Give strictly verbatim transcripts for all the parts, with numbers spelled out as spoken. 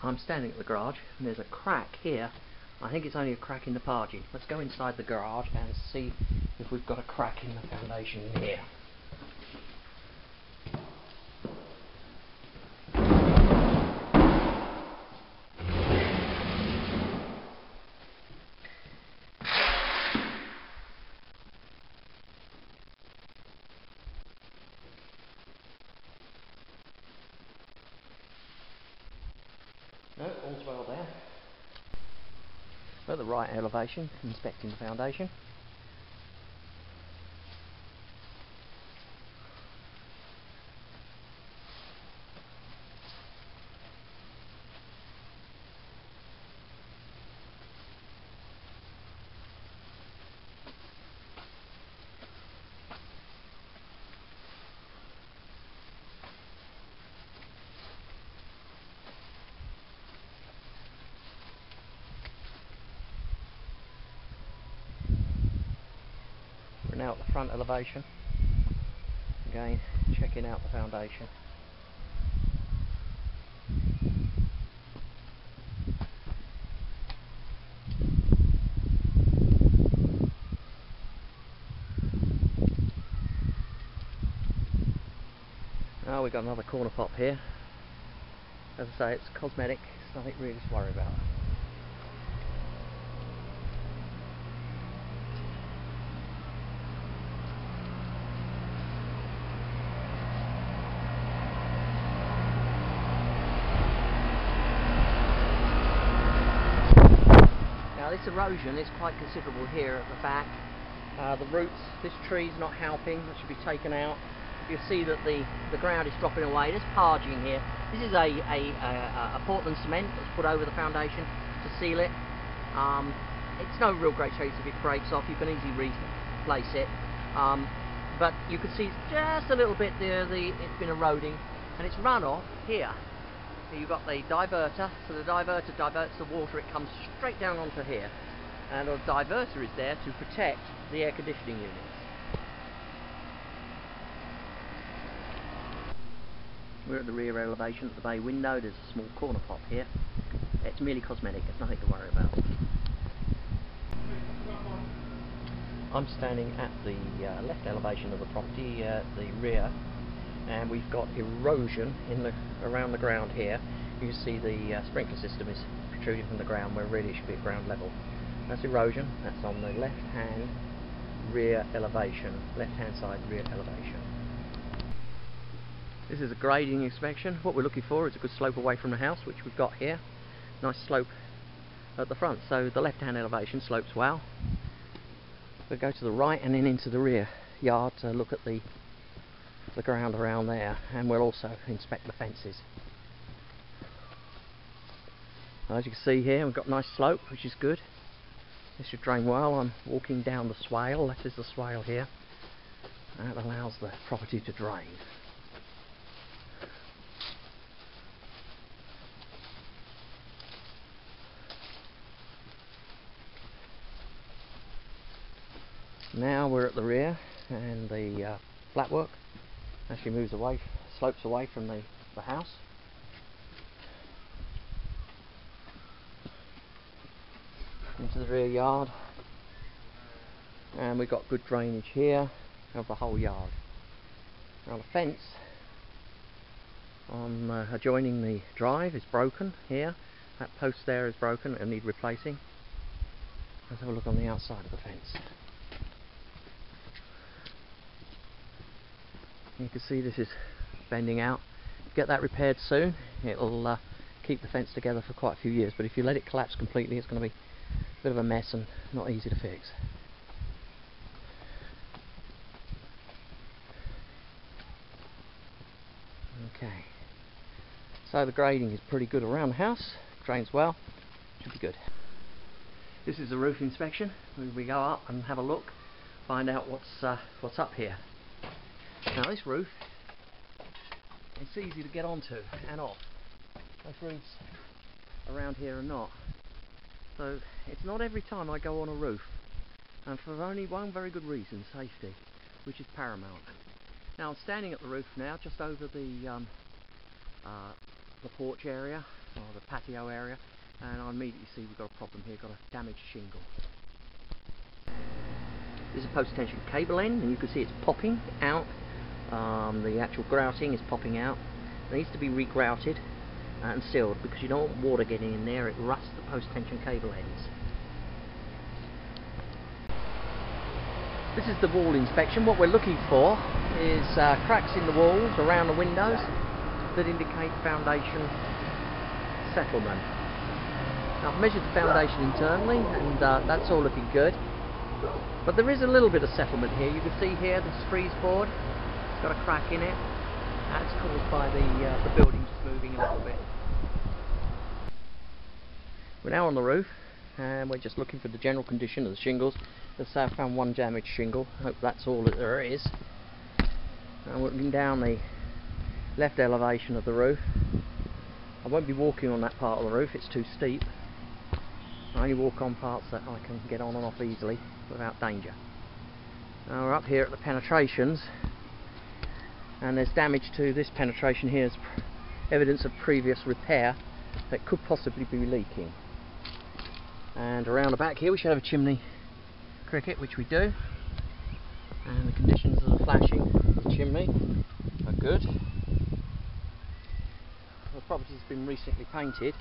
I'm standing at the garage and there's a crack here. I think it's only a crack in the parging. Let's go inside the garage and see if we've got a crack in the foundation in here. No, all's well there. At the right elevation, inspecting the foundation. We're now at the front elevation, again checking out the foundation. Now we've got another corner pop here. As I say, it's cosmetic, it's nothing really to worry about. This erosion is quite considerable here at the back. Uh, the roots, this tree's not helping, that should be taken out. You see that the, the ground is dropping away. There's parging here. This is a, a, a, a Portland cement that's put over the foundation to seal it. Um, it's no real great chase if it breaks off. You can easily replace it. Um, but you can see just a little bit there, the, it's been eroding, and it's run off here. You've got the diverter, so the diverter diverts the water, it comes straight down onto here, and the diverter is there to protect the air conditioning units. We're at the rear elevation at the bay window. There's a small corner pop here. It's merely cosmetic, there's nothing to worry about. I'm standing at the uh, left elevation of the property, uh, the rear, and we've got erosion in the around the ground here. You can see the uh, sprinkler system is protruding from the ground where really it should be at ground level. That's erosion. That's on the left hand rear elevation, left hand side rear elevation. This is a grading inspection. What we're looking for is a good slope away from the house, which we've got here. Nice slope at the front, so the left hand elevation slopes well. We'll go to the right and then into the rear yard to look at the the ground around there, and we'll also inspect the fences. As you can see here, we've got a nice slope, which is good. This should drain well. I'm walking down the swale. That is the swale here. That allows the property to drain. Now we're at the rear, and the uh, flatwork actually moves away, slopes away from the, the house. Into the rear yard, and we've got good drainage here of the whole yard. Now the fence on uh, adjoining the drive is broken here. That post there is broken and need replacing. Let's have a look on the outside of the fence. You can see this is bending out. Get that repaired soon. It'll uh, keep the fence together for quite a few years, but if you let it collapse completely, it's going to be a bit of a mess and not easy to fix. Okay, so the grading is pretty good around the house, drains well, should be good. This is the roof inspection. We go up and have a look, find out what's uh, what's up here. Now this roof, it's easy to get onto and off. Those roofs around here are not. So it's not every time I go on a roof, and for only one very good reason, safety, which is paramount. Now I'm standing at the roof now, just over the um, uh, the porch area, or the patio area, and I immediately see we've got a problem here, got a damaged shingle. This is a post tension cable end, and you can see it's popping out. Um, the actual grouting is popping out. It needs to be regrouted and sealed because you don't want water getting in there, it rusts the post tension cable ends. This is the wall inspection. What we're looking for is uh, cracks in the walls around the windows that indicate foundation settlement. Now, I've measured the foundation internally, and uh, that's all looking good. But there is a little bit of settlement here. You can see here this frieze board, it's got a crack in it. That's caused by the, uh, the building just moving a little bit. We're now on the roof, and we're just looking for the general condition of the shingles. As I say, I found one damaged shingle. I hope that's all that there is. And we're looking down the left elevation of the roof. I won't be walking on that part of the roof, it's too steep. I only walk on parts that I can get on and off easily without danger. Now we're up here at the penetrations, and there's damage to this penetration here. Is evidence of previous repair that could possibly be leaking. And around the back here we should have a chimney cricket, which we do, and the conditions of the flashing of the chimney are good. The property has been recently painted,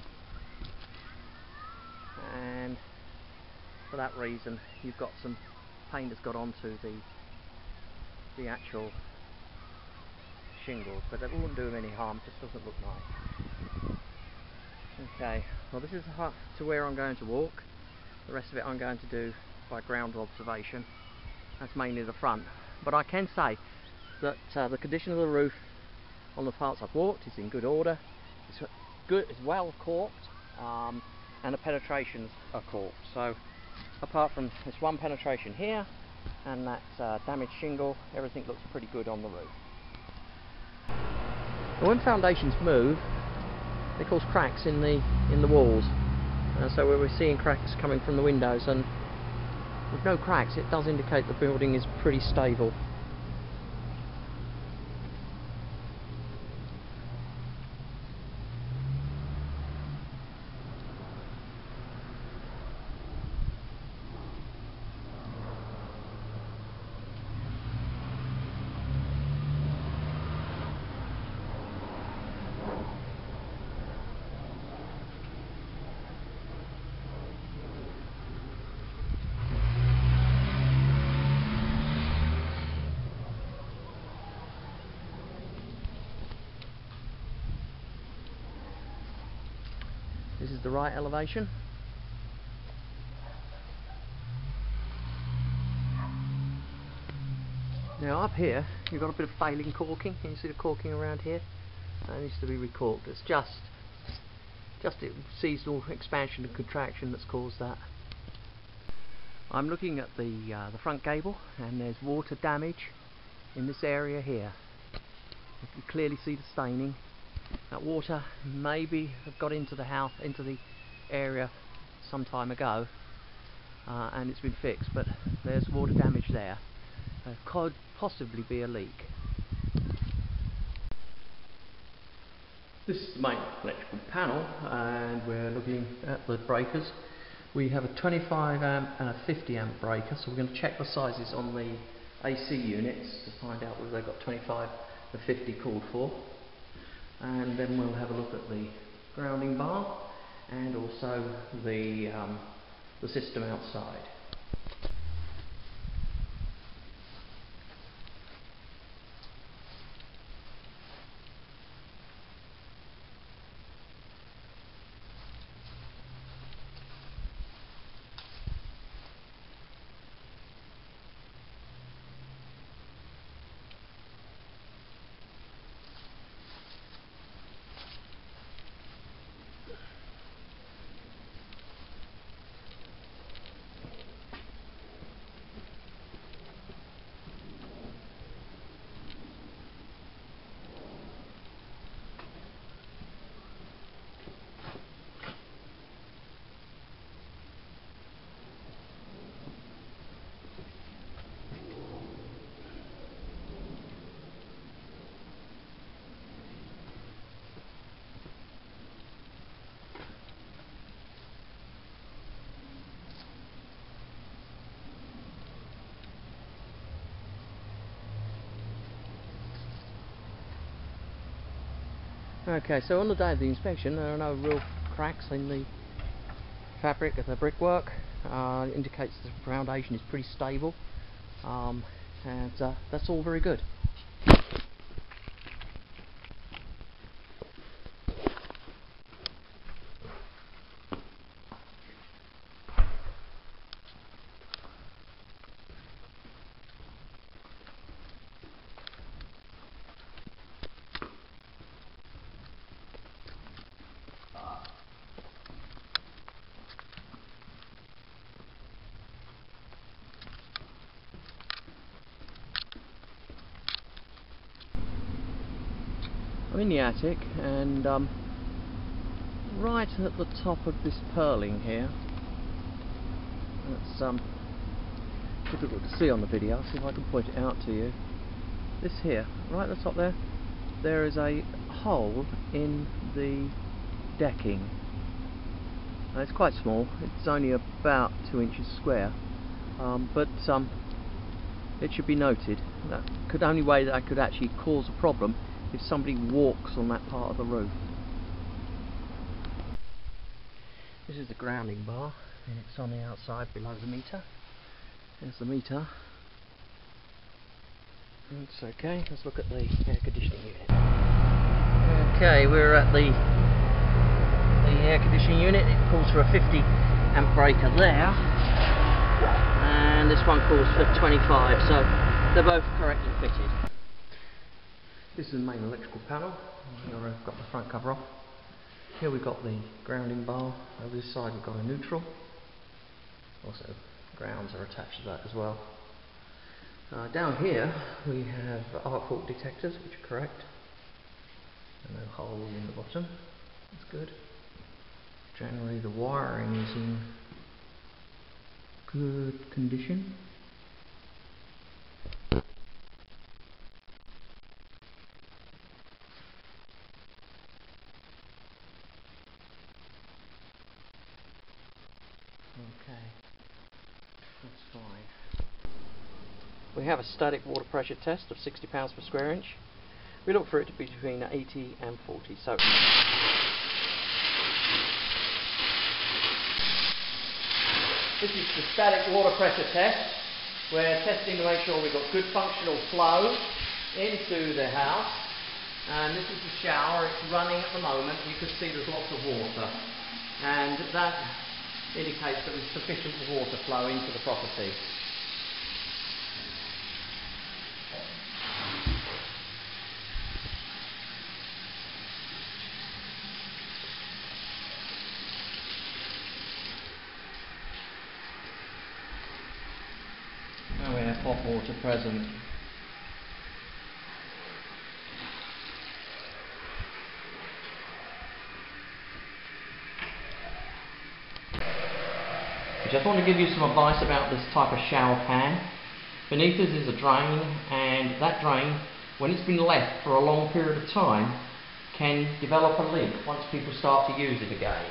and for that reason you've got some paint that's got onto the the actual shingles, but it wouldn't do them any harm, it just doesn't look nice. Okay, well, this is to where I'm going to walk. The rest of it I'm going to do by ground observation. That's mainly the front, but I can say that uh, the condition of the roof on the parts I've walked is in good order. It's good, it's well caulked, um, and the penetrations are caulked. So apart from this one penetration here and that uh, damaged shingle, everything looks pretty good on the roof. But when foundations move, they cause cracks in the in the walls, uh, so where we're seeing cracks coming from the windows, and with no cracks it does indicate the building is pretty stable. This is the right elevation. Now up here you've got a bit of failing caulking. Can you see the caulking around here? That needs to be recaulked. It's just just a seasonal expansion and contraction that's caused that. I'm looking at the uh, the front gable, and there's water damage in this area here. You can clearly see the staining. That water maybe have got into the house, into the area some time ago, uh, and it's been fixed, but there's water damage there. There could possibly be a leak. This is the main electrical panel, and we're looking at the breakers. We have a twenty-five amp and a fifty amp breaker, so we're going to check the sizes on the A C units to find out whether they've got twenty-five and fifty called for. And then we'll have a look at the grounding bar and also the, um, the system outside. Okay, so on the day of the inspection there are no real cracks in the fabric of the brickwork. Uh, it indicates the foundation is pretty stable, um, and uh, that's all very good. I'm in the attic, and um, right at the top of this purling here, it's um, difficult to see on the video. I'll see if I can point it out to you. This here, right at the top there, there is a hole in the decking. Now, it's quite small, it's only about two inches square, um, but um, it should be noted. That could only way that could actually cause a problem if somebody walks on that part of the roof. This is the grounding bar, and it's on the outside below the meter. There's the meter. It's okay. Let's look at the air conditioning unit. Okay, we're at the the air conditioning unit. It calls for a fifty amp breaker there, and this one calls for twenty-five. So they're both correctly fitted. This is the main electrical panel. Here I've got the front cover off. Here we've got the grounding bar. Over this side we've got a neutral. Also grounds are attached to that as well. Uh, down here we have arc fault detectors, which are correct. And no hole in the bottom. That's good. Generally the wiring is in good condition. Okay, that's fine. We have a static water pressure test of sixty pounds per square inch. We look for it to be between eighty and forty. So this is the static water pressure test. We're testing to make sure we've got good functional flow into the house. And this is the shower. It's running at the moment. You can see there's lots of water, and that indicates that there's sufficient water flow into the property. And we have hot water present. I just want to give you some advice about this type of shower pan. Beneath us is a drain, and that drain, when it's been left for a long period of time, can develop a leak once people start to use it again.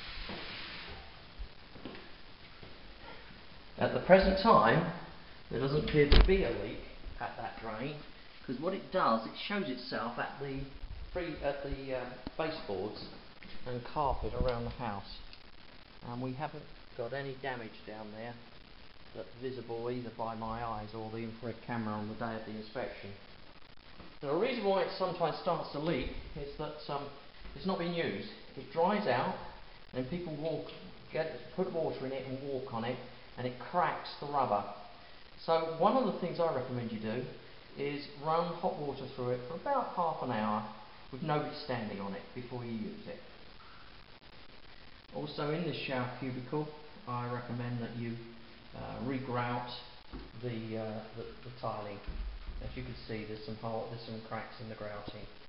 At the present time, there doesn't appear to be a leak at that drain, because what it does, it shows itself at the free, at the uh, baseboards and carpet around the house, and we haven't got any damage down there that's visible either by my eyes or the infrared camera on the day of the inspection. Now, the reason why it sometimes starts to leak is that um, it's not being used. It dries out, and people walk, get put water in it and walk on it, and it cracks the rubber. So one of the things I recommend you do is run hot water through it for about half an hour with nobody standing on it before you use it. Also, in this shower cubicle, I recommend that you uh, regrout the, uh, the the tiling. As you can see, there's some hole, there's some cracks in the grouting.